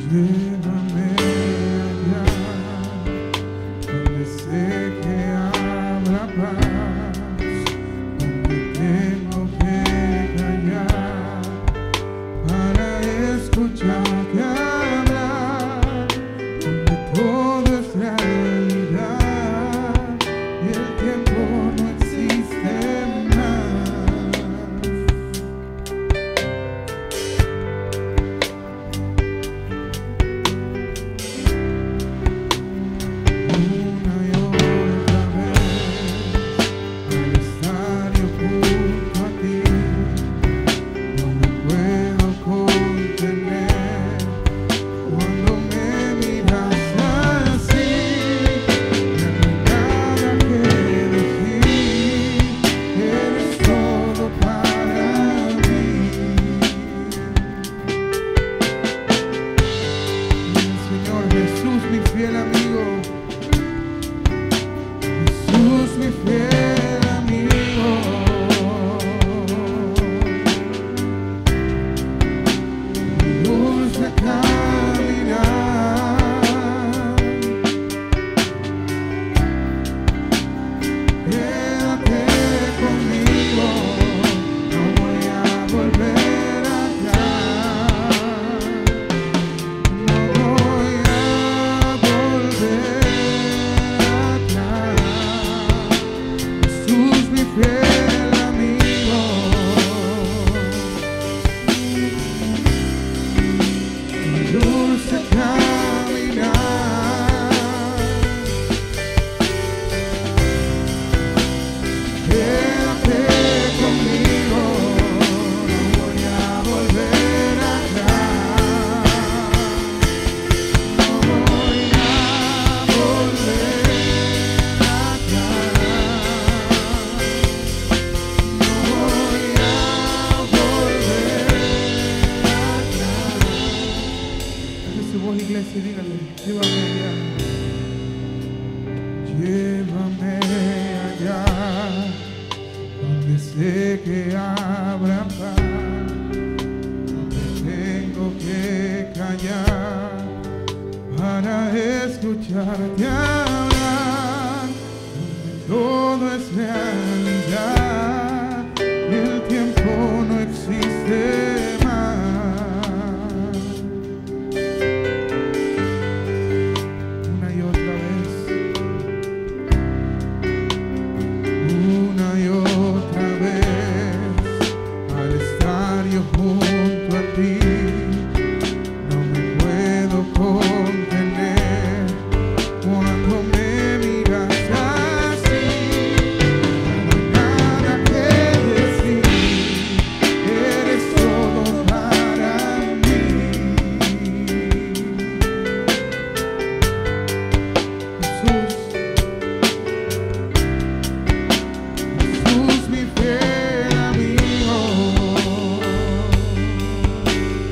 Llévame allá, donde sé que habrá paz, donde tengo que callar para escucharte hablar, donde todo es realidad y el tiempo no existe más. Una y otra vez, al estar yo junto a ti, no me puedo contener. Cuando me miras así, ya no hay nada que decir. Eres todo para mí. Señor Jesús, mi fiel amigo. Jesús, mi fiel amigo. Mi dulce caminar. Quédate conmigo, no voy a volver atrás. No voy a volver atrás. Jesús, mi fiel amigo. Mi dulce caminar. Quédate conmigo, no voy a volver atrás. No voy a volver atrás. No voy a volver atrás. Dale su voz, iglesia, y dígale, llévame allá. Llévame allá, donde sé que habrá paz, donde tengo que callar para escucharte hablar, donde todo es realidad y el tiempo no existe más. Una y otra vez, una y otra vez, al estar yo junto a ti, no me puedo contener. Cuando me miras así, no hay nada que decir. Eres todo para mí. Jesús, Jesús, mi fiel amigo.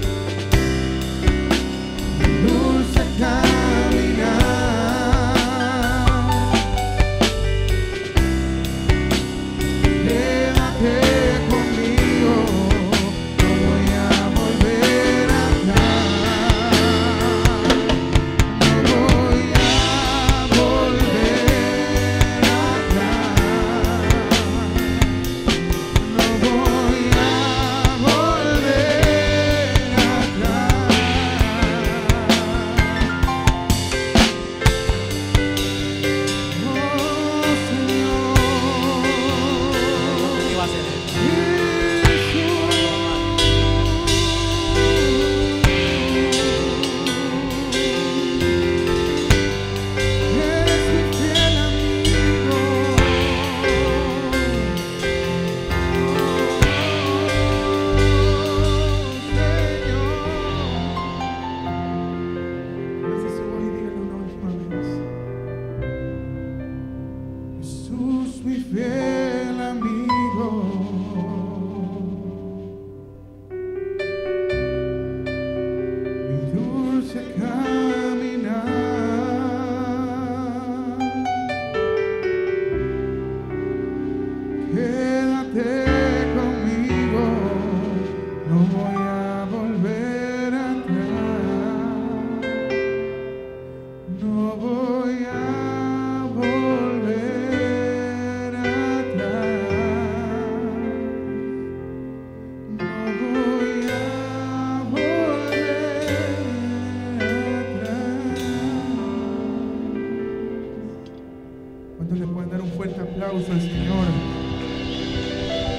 ¿Cuántos le pueden dar un fuerte aplauso al Señor?